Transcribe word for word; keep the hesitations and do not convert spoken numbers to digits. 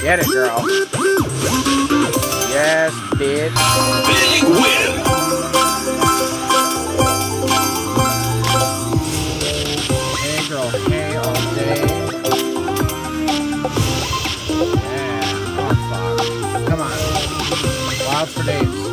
Get it, girl. Yes, bitch. Big win. Hey, girl. Hey, all day. Yeah. Oh, fuck. Come on. Wilds for days.